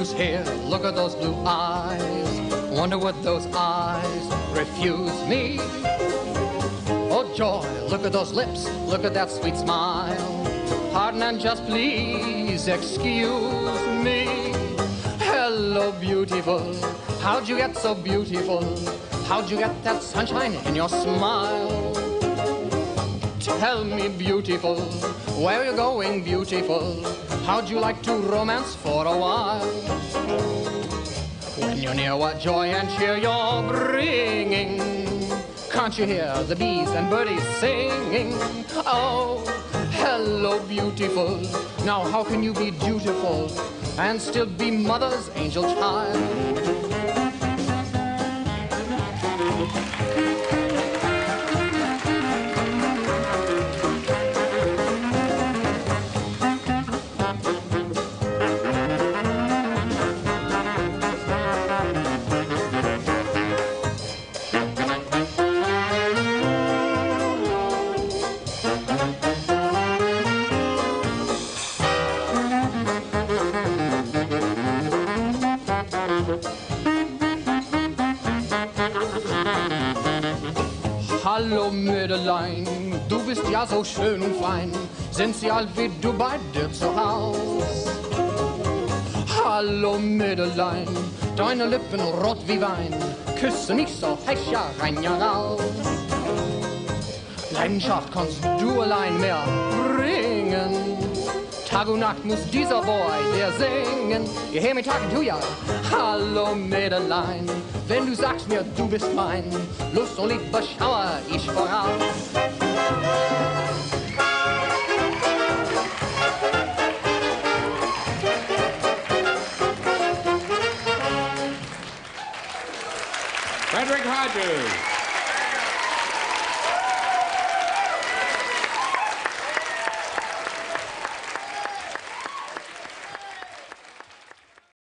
who's here? Look at those blue eyes. Wonder what those eyes refuse me. Oh joy, look at those lips. Look at that sweet smile. Pardon and just please excuse me. Hello, beautiful. How'd you get so beautiful? How'd you get that sunshine in your smile? Tell me, beautiful, where you going, beautiful? How'd you like to romance for a while? When you're near, what joy and cheer you're bringing. Can't you hear the bees and birdies singing? Oh, hello, beautiful. Now how can you be dutiful and still be mother's angel child? Hallo Mädelein, du bist ja so schön und fein. Sind sie alt wie du bei dir zu Haus? Hallo Mädelein, deine Lippen rot wie Wein. Küsse mich so heiß, ja rein, ja raus. Leidenschaft kannst du allein mehr bringen. Tag und Nacht muss dieser Boy dir singen. You hear me talking to ya? Hallo Mädelein, wenn du sagst mir, du bist mein, Lust und Liebe schauer ich voraus. Frederick Hodges.